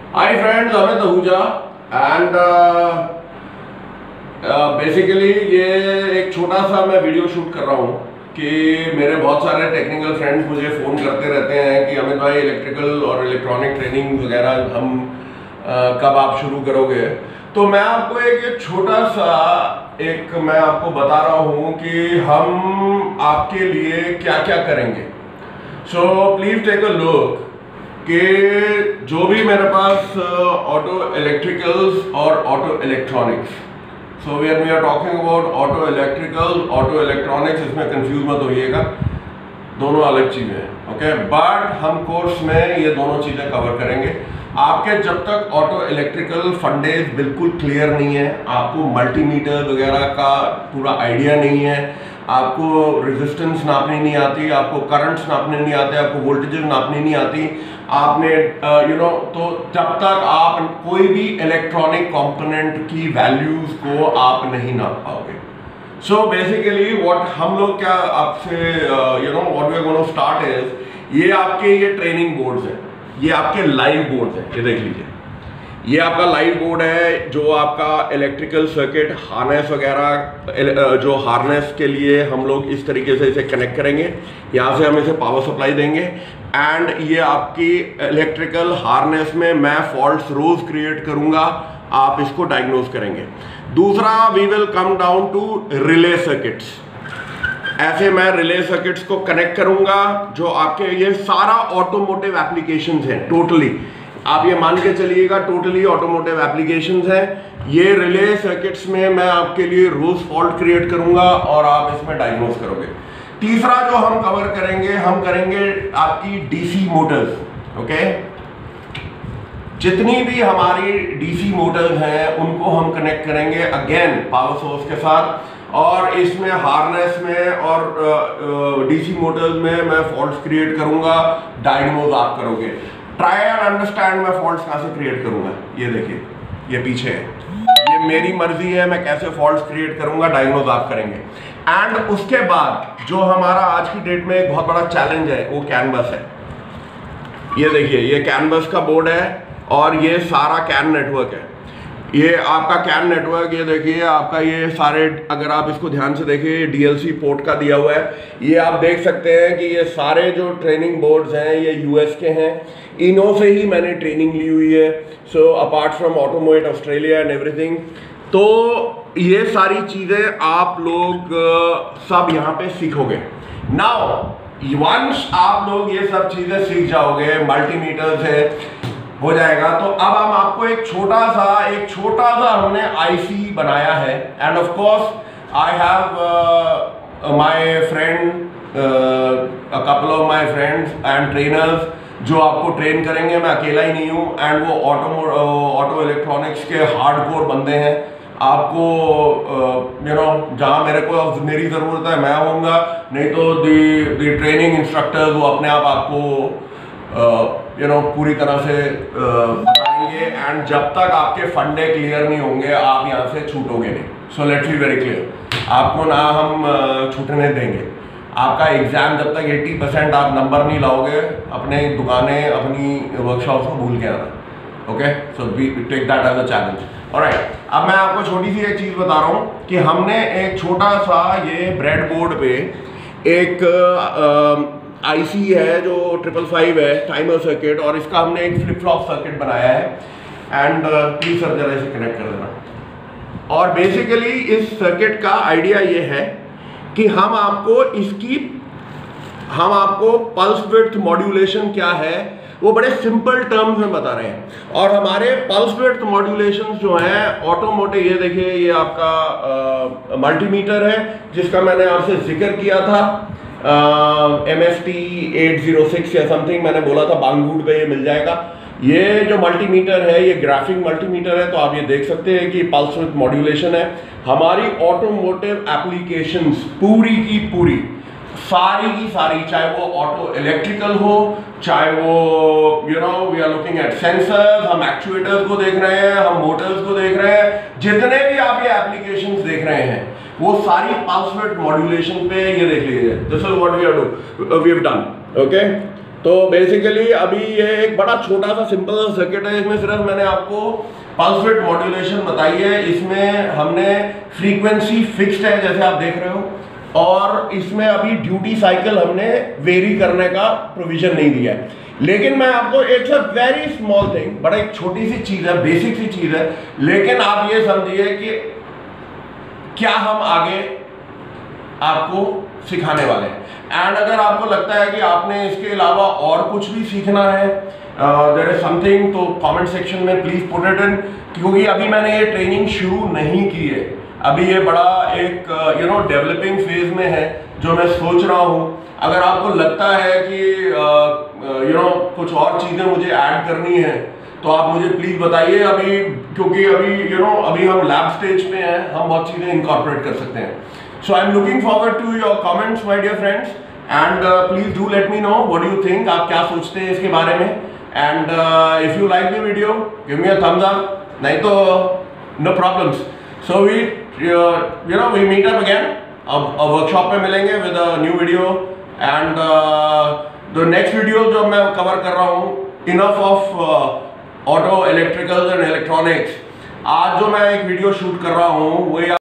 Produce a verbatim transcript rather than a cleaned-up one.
Hi friends, Amit Ahuja and basically ये एक छोटा सा मैं वीडियो शूट कर रहा हूँ कि मेरे बहुत सारे टेक्निकल फ्रेंड्स मुझे फ़ोन करते रहते हैं कि अमित भाई इलेक्ट्रिकल और इलेक्ट्रॉनिक ट्रेनिंग वगैरह हम uh, कब आप शुरू करोगे। तो मैं आपको एक छोटा सा एक मैं आपको बता रहा हूँ कि हम आपके लिए क्या क्या करेंगे। So please take a look कि जो भी मेरे पास ऑटो इलेक्ट्रिकल्स और auto electronics, so when we are talking about auto electrical auto electronics, इसमें कंफ्यूज मत होइएगा, दोनों अलग चीज़ें हैं। ओके, बट हम कोर्स में ये दोनों चीज़ें कवर करेंगे। आपके जब तक ऑटो इलेक्ट्रिकल फंडेज बिल्कुल क्लियर नहीं है, आपको मल्टीमीटर वगैरह का पूरा आइडिया नहीं है, आपको रेजिस्टेंस नापनी नहीं आती, आपको करंट्स नापने नहीं आते, आपको वोल्टेजेस नापनी नहीं आती, आपने यू नो तो जब तक आप कोई भी इलेक्ट्रॉनिक कंपोनेंट की वैल्यूज को आप नहीं नाप पाओगे। सो बेसिकली व्हाट हम लोग क्या आपसे you know what we are going to start is, ये आपके ये ट्रेनिंग बोर्ड्स हैं, ये आपके लाइव बोर्ड्स हैं, ये देख लीजिए, ये आपका लाइव बोर्ड है जो आपका इलेक्ट्रिकल सर्किट हार्नेस वगैरह, जो हार्नेस के लिए हम लोग इस तरीके से इसे कनेक्ट करेंगे, यहाँ से हम इसे पावर सप्लाई देंगे एंड ये आपकी इलेक्ट्रिकल हार्नेस में मैं फॉल्ट्स रोज क्रिएट करूंगा, आप इसको डायग्नोज करेंगे। दूसरा, we will come down to relay circuits. ऐसे मैं रिले सर्किट्स को कनेक्ट करूंगा जो आपके ये सारा ऑटोमोटिव एप्लीकेशंस हैं, टोटली आप ये मान के चलिएगा टोटली ऑटोमोटिव एप्लीकेशंस हैं। ये रिले सर्किट्स में मैं आपके लिए रोज फॉल्ट क्रिएट करूंगा और आप इसमें डायग्नोज करोगे। तीसरा जो हम कवर करेंगे, हम करेंगे आपकी डीसी मोटर्स। ओके, जितनी भी हमारी डीसी मोटर्स हैं उनको हम कनेक्ट करेंगे अगेन पावर सोर्स के साथ, और इसमें हार्नेस में और डीसी मोटर्स में मैं फॉल्ट्स क्रिएट करूंगा, डायग्नोज आप करोगे। ट्राई एंड अंडरस्टैंड मैं फॉल्ट्स कहां से क्रिएट करूंगा, ये देखिए ये पीछे है, ये मेरी मर्जी है मैं कैसे फॉल्ट्स क्रिएट करूंगा, डायग्नोज आप करेंगे। एंड उसके बाद जो हमारा आज की डेट में एक बहुत बड़ा चैलेंज है वो कैनवस है। ये देखिए ये कैनवस का बोर्ड है और ये सारा कैन नेटवर्क है, ये आपका कैन नेटवर्क, ये देखिए आपका ये सारे, अगर आप इसको ध्यान से देखिए डीएलसी पोर्ट का दिया हुआ है, ये आप देख सकते हैं कि ये सारे जो ट्रेनिंग बोर्ड्स हैं ये यूएस के हैं, इन्हों से ही मैंने ट्रेनिंग ली हुई है। So apart from automotive Australia and everything, तो ये सारी चीज़ें आप लोग सब यहाँ पे सीखोगे। नाउ वंस आप लोग ये सब चीज़ें सीख जाओगे, मल्टीमीटर से हो जाएगा, तो अब हम आपको एक छोटा सा एक छोटा सा हमने आईसी बनाया है। And of course I have my friend, a couple of my friends and trainers जो आपको ट्रेन करेंगे, मैं अकेला ही नहीं हूँ, एंड वो ऑटो ऑटो इलेक्ट्रॉनिक्स के हार्डकोर बंदे हैं। आपको यू नो जहाँ मेरे को मेरी ज़रूरत है मैं होऊंगा, नहीं तो दी दी ट्रेनिंग इंस्ट्रक्टर्स वो अपने आप आपको यू नो पूरी तरह से बताएंगे। एंड जब तक आपके फंडे क्लियर नहीं होंगे आप यहाँ से छूटोगे नहीं। So let's be very clear, आपको ना हम छूटने देंगे। आपका एग्जाम जब तक अस्सी परसेंट आप नंबर नहीं लाओगे, अपने दुकानें अपनी वर्कशॉप को भूल के आना। Okay, so we take that as a challenge. Alright, अब मैं आपको छोटी सी एक चीज़ बता रहा हूँ कि हमने एक छोटा सा ये ब्रेड बोर्ड पे एक आईसी है जो ट्रिपल फाइव है, टाइमर सर्किट, और इसका हमने एक फ्लिप फ्लॉप सर्किट बनाया है। एंड प्लीज सर जरा इसे कनेक्ट कर देना। और बेसिकली इस सर्किट का आइडिया ये है कि हम आपको इसकी हम आपको पल्स विड्थ मॉड्यूलेशन क्या है वो बड़े सिंपल टर्म्स में बता रहे हैं। और हमारे पल्स विड्थ मॉड्यूलेशन जो हैं ऑटोमोटिव, ये देखिए ये आपका मल्टीमीटर है जिसका मैंने आपसे जिक्र किया था, M S T eight zero six या समथिंग मैंने बोला था, बांगूड पे ये मिल जाएगा। ये जो मल्टीमीटर है ये ग्राफिक मल्टीमीटर है, तो आप ये देख सकते हैं कि पल्स विड्थ मॉड्यूलेशन है। हमारी ऑटोमोटिव एप्लीकेशंस पूरी की पूरी सारी की सारी, चाहे वो ऑटो इलेक्ट्रिकल हो, चाहे वो you know we are looking at sensors, हम एक्चुएटर्स को देख रहे हैं, हम मोटर्स को देख रहे हैं, जितने भी आप ये एप्लीकेशंस देख रहे हैं वो सारी पल्स विड्थ मॉड्यूलेशन पे, ये देख लीजिए, this is what we are do we have done. Okay, तो बेसिकली अभी ये एक बड़ा छोटा सा सिंपल सा सर्किट है, इसमें सिर्फ मैंने आपको पल्स विड्थ मॉड्यूलेशन बताई है। इसमें हमने फ्रीक्वेंसी फिक्स्ड है जैसे आप देख रहे हो, और इसमें अभी ड्यूटी साइकिल हमने वेरी करने का प्रोविजन नहीं दिया है। लेकिन मैं आपको it's a very small thing, बड़ा एक छोटी सी चीज है, बेसिक सी चीज है, लेकिन आप ये समझिए कि क्या हम आगे आपको सिखाने वाले हैं। एंड अगर आपको लगता है कि आपने इसके अलावा और कुछ भी सीखना है, देयर इज समथिंग, तो कमेंट सेक्शन में प्लीज पुट इट इन, क्योंकि अभी मैंने ये ट्रेनिंग शुरू नहीं की है। अभी ये बड़ा एक यू नो डेवलपिंग फेज में है जो मैं सोच रहा हूँ। अगर आपको लगता है कि यू नो कुछ और चीज़ें मुझे ऐड करनी है तो आप मुझे प्लीज़ बताइए अभी, क्योंकि अभी यू नो अभी हम लैब स्टेज पे हैं, हम बहुत चीज़ें इनकॉर्पोरेट कर सकते हैं। So I am looking forward to your comments my dear friends, and please do let me know what do you think, आप क्या सोचते हैं इसके बारे में। And if you like the video give me a thumbs up, नहीं तो no problems. So we you know we meet up again, अब वर्कशॉप में मिलेंगे with a new video. And the next video जो मैं कवर कर रहा हूँ, enough of auto electricals and electronics. आज जो मैं एक वीडियो शूट कर रहा हूँ वो